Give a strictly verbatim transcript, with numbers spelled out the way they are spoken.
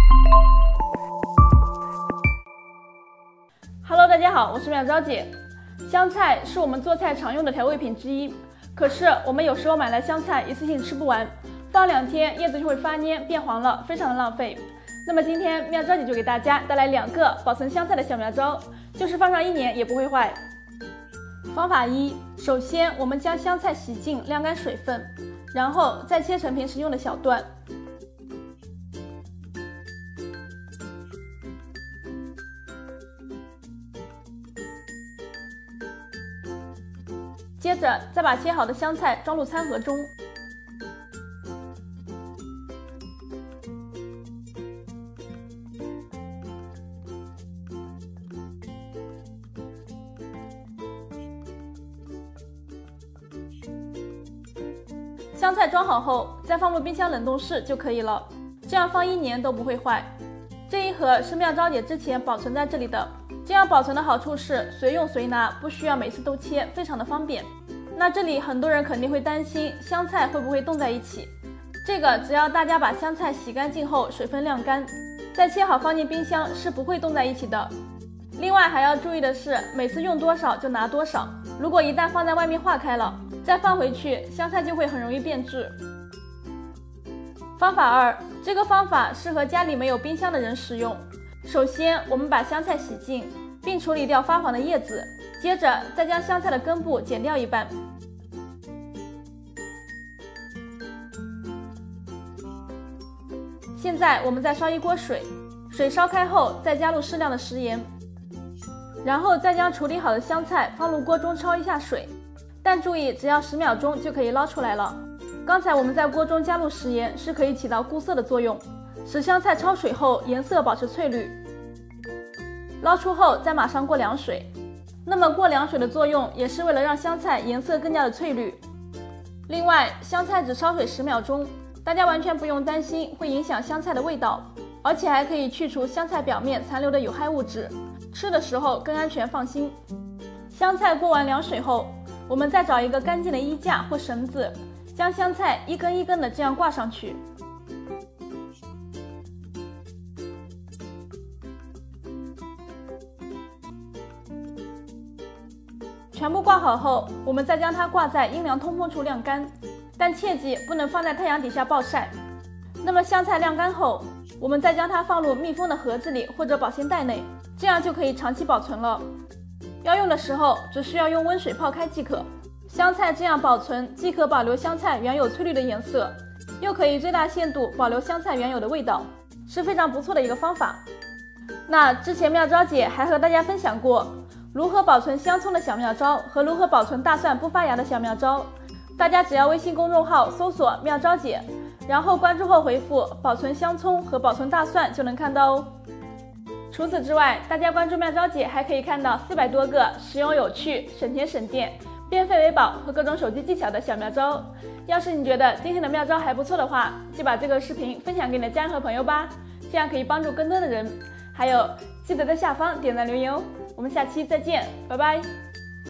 Hello， 大家好，我是妙招姐。香菜是我们做菜常用的调味品之一，可是我们有时候买来香菜一次性吃不完，放两天叶子就会发蔫变黄了，非常的浪费。那么今天妙招姐就给大家带来两个保存香菜的小妙招，就是放上一年也不会坏。方法一，首先我们将香菜洗净晾干水分，然后再切成平时用的小段。接着再把切好的香菜装入餐盒中，香菜装好后再放入冰箱冷冻室就可以了，这样放一年都不会坏。这一盒是妙招姐之前保存在这里的，这样保存的好处是随用随拿，不需要每次都切，非常的方便。那这里很多人肯定会担心香菜会不会冻在一起，这个只要大家把香菜洗干净后水分晾干，再切好放进冰箱是不会冻在一起的。另外还要注意的是，每次用多少就拿多少，如果一旦放在外面化开了，再放回去，香菜就会很容易变质。方法二，这个方法适合家里没有冰箱的人使用。首先我们把香菜洗净，并处理掉发黄的叶子，接着再将香菜的根部剪掉一半。现在我们再烧一锅水，水烧开后再加入适量的食盐，然后再将处理好的香菜放入锅中焯一下水，但注意只要十秒钟就可以捞出来了。刚才我们在锅中加入食盐是可以起到固色的作用，使香菜焯水后颜色保持翠绿。捞出后再马上过凉水，那么过凉水的作用也是为了让香菜颜色更加的翠绿。另外香菜只焯水十秒钟，大家完全不用担心会影响香菜的味道，而且还可以去除香菜表面残留的有害物质，吃的时候更安全放心。香菜过完凉水后，我们再找一个干净的衣架或绳子，将香菜一根一根的这样挂上去。全部挂好后，我们再将它挂在阴凉通风处晾干，但切记不能放在太阳底下暴晒。那么香菜晾干后，我们再将它放入密封的盒子里或者保鲜袋内，这样就可以长期保存了。要用的时候只需要用温水泡开即可。香菜这样保存，既可保留香菜原有翠绿的颜色，又可以最大限度保留香菜原有的味道，是非常不错的一个方法。那之前妙招姐还和大家分享过如何保存香葱的小妙招和如何保存大蒜不发芽的小妙招，大家只要微信公众号搜索妙招姐，然后关注后回复保存香葱和保存大蒜就能看到哦。除此之外，大家关注妙招姐还可以看到四百多个实用有趣、省钱省电、变废为宝和各种手机技巧的小妙招。要是你觉得今天的妙招还不错的话，就把这个视频分享给你的家人和朋友吧，这样可以帮助更多的人。还有记得在下方点赞留言哦。我们下期再见，拜拜。